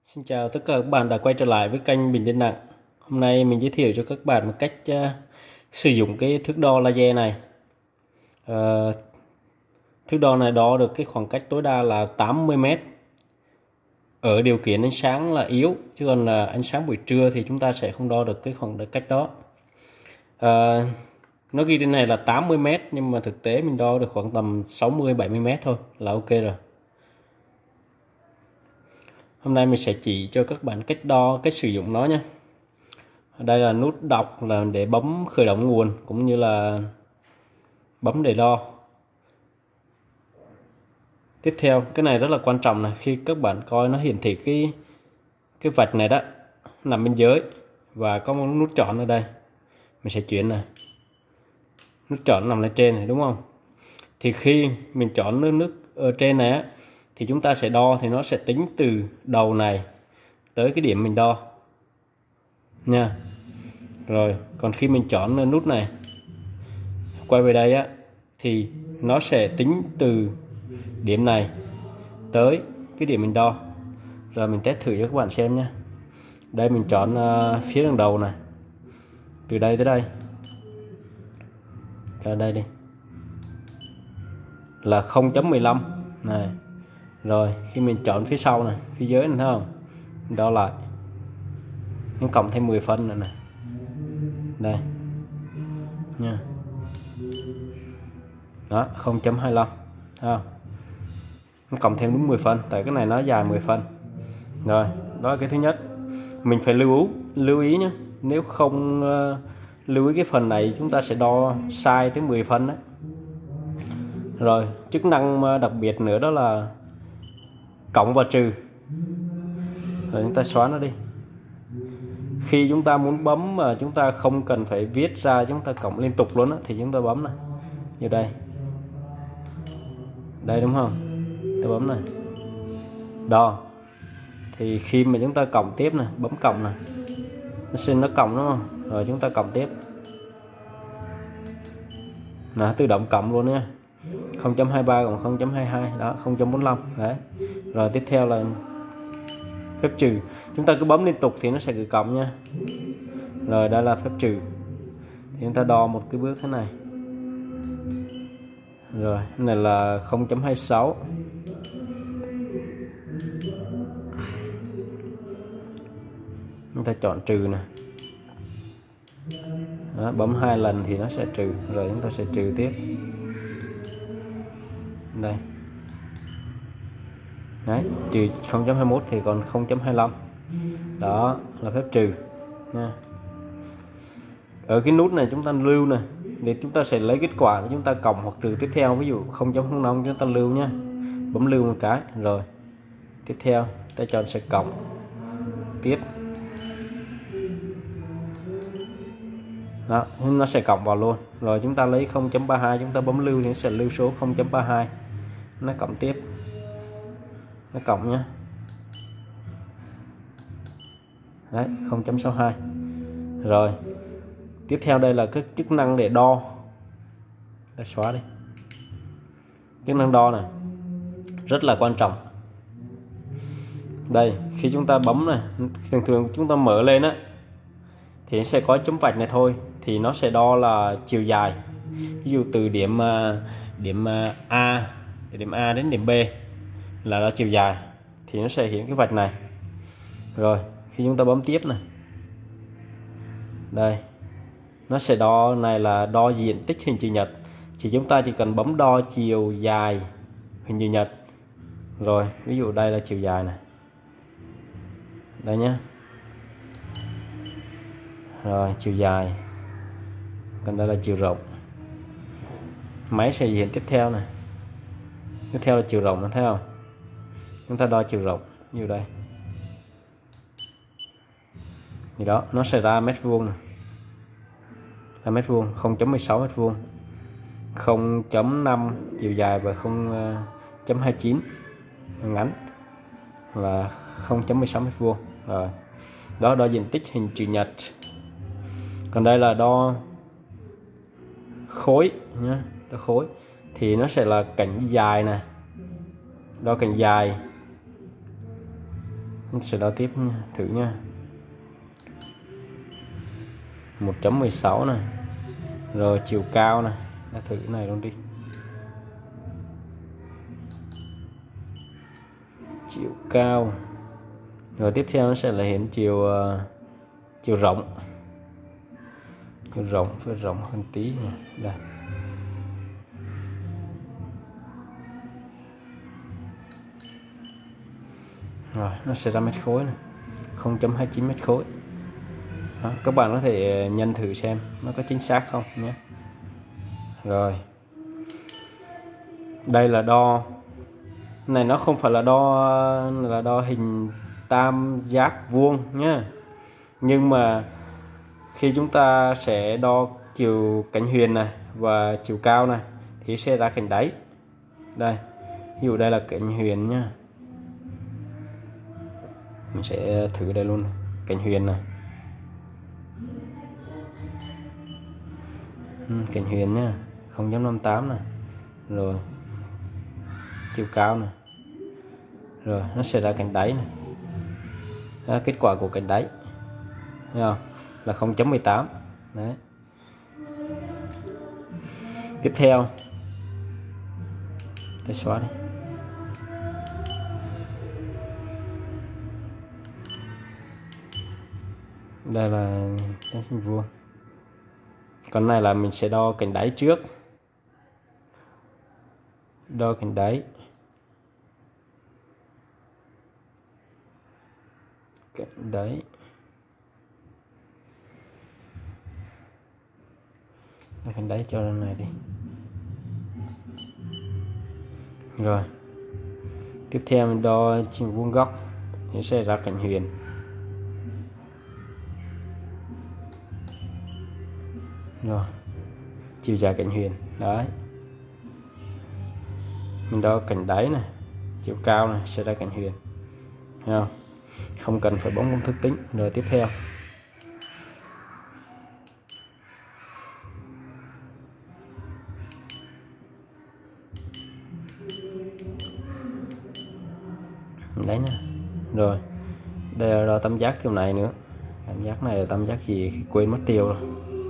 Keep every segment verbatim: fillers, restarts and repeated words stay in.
Xin chào tất cả các bạn đã quay trở lại với kênh Bình Điện Nặng. Hôm nay mình giới thiệu cho các bạn một cách uh, sử dụng cái thước đo laser này. Uh, thước đo này đo được cái khoảng cách tối đa là tám mươi mét ở điều kiện ánh sáng là yếu, chứ còn là ánh sáng buổi trưa thì chúng ta sẽ không đo được cái khoảng cách đó. Uh, nó ghi trên này là tám mươi mét nhưng mà thực tế mình đo được khoảng tầm sáu mươi bảy mươi mét thôi là ok rồi. Hôm nay mình sẽ chỉ cho các bạn cách đo, cách sử dụng nó nhé. Đây là nút đọc là để bấm khởi động nguồn cũng như là bấm để đo. Tiếp theo, cái này rất là quan trọng này, khi các bạn coi nó hiển thị cái cái vạch này đó nằm bên dưới và có một nút chọn ở đây. Mình sẽ chuyển này. Nút chọn nằm lên trên này đúng không? Thì khi mình chọn nước nước ở trên này á, thì chúng ta sẽ đo thì nó sẽ tính từ đầu này tới cái điểm mình đo nha. Rồi còn khi mình chọn nút này quay về đây á thì nó sẽ tính từ điểm này tới cái điểm mình đo. Rồi mình test thử cho các bạn xem nhé. Đây mình chọn uh, phía đằng đầu này, từ đây tới đây, ra đây đi là không chấm mười lăm này. Rồi khi mình chọn phía sau này, phía dưới này thấy không, mình đo lại, nó cộng thêm mười phân nữa này, đây nha, đó không chấm hai lăm, thấy không, nó cộng thêm đúng mười phân, tại cái này nó dài mười phân. Rồi đó là cái thứ nhất, mình phải lưu ý lưu ý nhé, nếu không uh, lưu ý cái phần này chúng ta sẽ đo sai tới mười phân đấy. Rồi chức năng đặc biệt nữa đó là cộng và trừ. Rồi chúng ta xóa nó đi. Khi chúng ta muốn bấm mà chúng ta không cần phải viết ra, chúng ta cộng liên tục luôn á, thì chúng ta bấm này, như đây, đây đúng không, tôi bấm này, đo. Thì khi mà chúng ta cộng tiếp này, bấm cộng này, nó xin nó cộng đúng không, rồi chúng ta cộng tiếp, nó tự động cộng luôn nha, không chấm hai ba cộng không chấm hai hai, đó không chấm bốn lăm đấy. Rồi tiếp theo là phép trừ, chúng ta cứ bấm liên tục thì nó sẽ tự cộng nha. Rồi đây là phép trừ, thì chúng ta đo một cái bước thế này. Rồi cái này là không chấm hai sáu, chúng ta chọn trừ này. Đó, bấm hai lần thì nó sẽ trừ, rồi chúng ta sẽ trừ tiếp đây. Đấy, trừ không chấm hai mốt thì còn không chấm hai lăm. Đó là phép trừ nha. Ở cái nút này chúng ta lưu này, để chúng ta sẽ lấy kết quả để chúng ta cộng hoặc trừ tiếp theo. Ví dụ không chấm không năm chúng ta lưu nha, bấm lưu một cái. Rồi tiếp theo ta chọn sẽ cộng tiếp, đó nó sẽ cộng vào luôn. Rồi chúng ta lấy không chấm ba hai, chúng ta bấm lưu thì nó sẽ lưu số không chấm ba hai, nó cộng tiếp, nó cộng nhé. Đấy, không chấm sáu hai. Rồi tiếp theo đây là cái chức năng để đo, ta xóa đi. Chức năng đo này rất là quan trọng. Đây khi chúng ta bấm này, thường thường chúng ta mở lên á thì nó sẽ có chấm vạch này thôi, thì nó sẽ đo là chiều dài. Ví dụ từ điểm điểm A điểm A đến điểm B là đo chiều dài, thì nó sẽ hiện cái vạch này. Rồi khi chúng ta bấm tiếp này, đây nó sẽ đo này là đo diện tích hình chữ nhật, thì chúng ta chỉ cần bấm đo chiều dài hình chữ nhật. Rồi ví dụ đây là chiều dài này, đây nhé. Rồi chiều dài, còn đây là chiều rộng. Máy sẽ hiện tiếp theo này, tiếp theo là chiều rộng, thấy không, chúng ta đo chiều rộng như đây thì đó nó sẽ ra mét vuông này, ra mét vuông, không chấm mười sáu mét vuông, không chấm năm chiều dài và không chấm hai chín ngắn là không chấm mười sáu mét vuông. Rồi đó, đo diện tích hình chữ nhật. Còn đây là đo khối nhé, đo khối thì nó sẽ là cạnh dài này, đo cạnh dài Mình sẽ đo tiếp nha, thử nha. một chấm mười sáu này. Rồi chiều cao này, đã thử cái này luôn đi. Chiều cao. Rồi tiếp theo nó sẽ là hiện chiều uh, chiều rộng. Chiều rộng phải rộng hơn tí nha. Đây. Rồi nó sẽ ra mét khối này, không chấm hai chín mét khối. Đó, các bạn có thể nhân thử xem nó có chính xác không nhé. Rồi đây là đo này, nó không phải là đo là đo hình tam giác vuông nhé, nhưng mà khi chúng ta sẽ đo chiều cạnh huyền này và chiều cao này thì sẽ ra cạnh đáy. Đây ví dụ đây là cạnh huyền nhá, mình sẽ thử đây luôn, cạnh huyền này. Ừ, cạnh huyền nhá, không chấm năm tám này. Rồi chiều cao này, rồi nó sẽ ra cạnh đáy này. Đó, kết quả của cạnh đáy thấy không? Là không chấm mười tám. Đấy. Tiếp theo tôi xóa đi. Đây là tám hình vuông. Còn này là mình sẽ đo cạnh đáy trước. Đo cạnh đáy. Cạnh đáy. Đo cạnh đáy cho lần này đi. Rồi. Tiếp theo mình đo chiều vuông góc thì sẽ ra cạnh huyền. Rồi chiều dài cạnh huyền. Đấy, mình đo cạnh đáy này, chiều cao này sẽ ra cạnh huyền. Thấy không? Không cần phải bấm công thức tính. Rồi tiếp theo đấy nè. Rồi đây là đo tam giác kiểu này nữa. Tam giác này là tam giác gì quên mất tiêu rồi.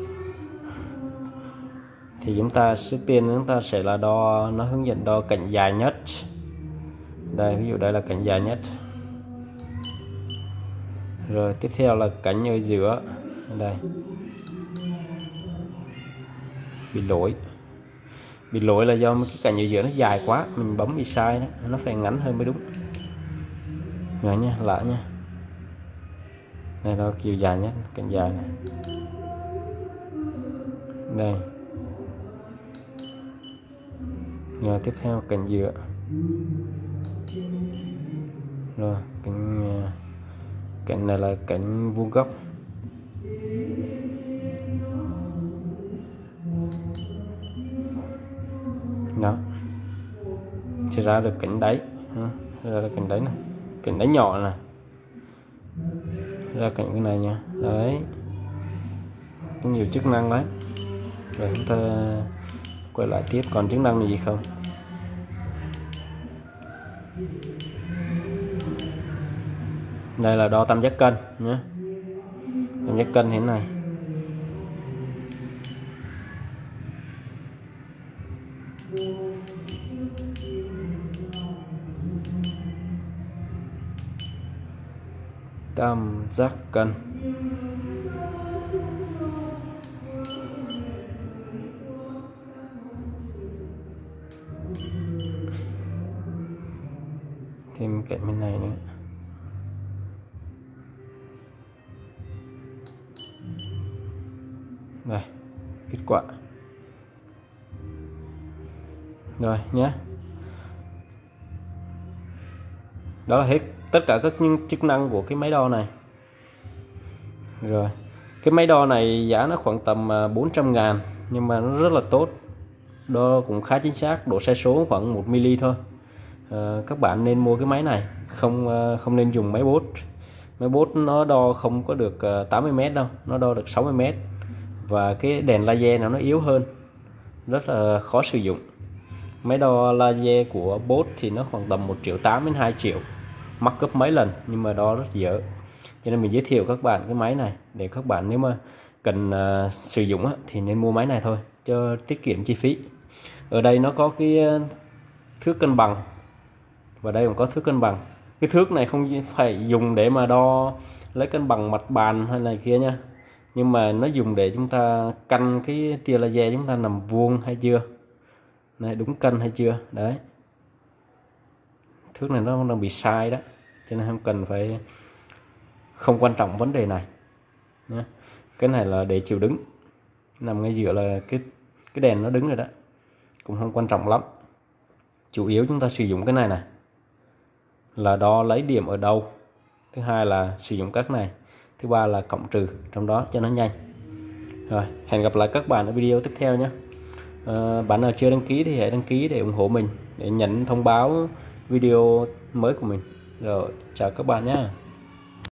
Thì chúng ta trước tiên chúng ta sẽ là đo, nó hướng dẫn đo cạnh dài nhất. Đây ví dụ đây là cạnh dài nhất. Rồi tiếp theo là cạnh ở giữa. Đây bị lỗi. Bị lỗi là do cái cạnh ở giữa nó dài quá, mình bấm bị sai đó, nó phải ngắn hơn mới đúng. Rồi nha, lại nha. Đây là chiều dài nhất, cạnh dài này. Đây. Rồi tiếp theo cạnh giữa. Rồi cạnh cạnh này là cạnh vuông góc. Đó. Sẽ ra được cạnh đáy. Ra được cạnh đáy này. Cạnh đáy nhỏ này. Ra cạnh cái này nha. Đấy. Có nhiều chức năng đấy. Rồi chúng ta quay lại tiếp, còn chức năng gì không? Đây là đo tam giác cân nhé. Tam giác cân thế này. Tam giác cân. Thêm cạnh bên này nữa. Đây, kết quả. Rồi nhé. Đó là hết tất cả các chức năng của cái máy đo này. Rồi cái máy đo này giá nó khoảng tầm bốn trăm ngàn, nhưng mà nó rất là tốt, đo cũng khá chính xác, độ sai số khoảng một mi-li thôi. À, các bạn nên mua cái máy này, không không nên dùng máy bốt. Máy bốt nó đo không có được tám mươi mét đâu, nó đo được sáu mươi mét, và cái đèn laser nó nó yếu hơn, rất là khó sử dụng. Máy đo laser của bốt thì nó khoảng tầm một triệu tám đến hai triệu, mắc gấp mấy lần nhưng mà đo rất dở. Cho nên mình giới thiệu các bạn cái máy này để các bạn nếu mà cần uh, sử dụng á, thì nên mua máy này thôi cho tiết kiệm chi phí. Ở đây nó có cái thước cân bằng và đây còn có thước cân bằng. Cái thước này không phải dùng để mà đo lấy cân bằng mặt bàn hay này kia nha, nhưng mà nó dùng để chúng ta canh cái tia laser chúng ta nằm vuông hay chưa, này đúng cân hay chưa đấy. Thước này nó đang bị sai đó, cho nên không cần phải, không quan trọng vấn đề này nhé. Cái này là để chiều đứng, nằm ngay giữa là cái cái đèn nó đứng rồi đó, cũng không quan trọng lắm. Chủ yếu chúng ta sử dụng cái này này là đo lấy điểm ở đâu, thứ hai là sử dụng các này, thứ ba là cộng trừ trong đó cho nó nhanh. Rồi, hẹn gặp lại các bạn ở video tiếp theo nhé. À, bạn nào chưa đăng ký thì hãy đăng ký để ủng hộ mình, để nhận thông báo video mới của mình. Rồi, chào các bạn nhé.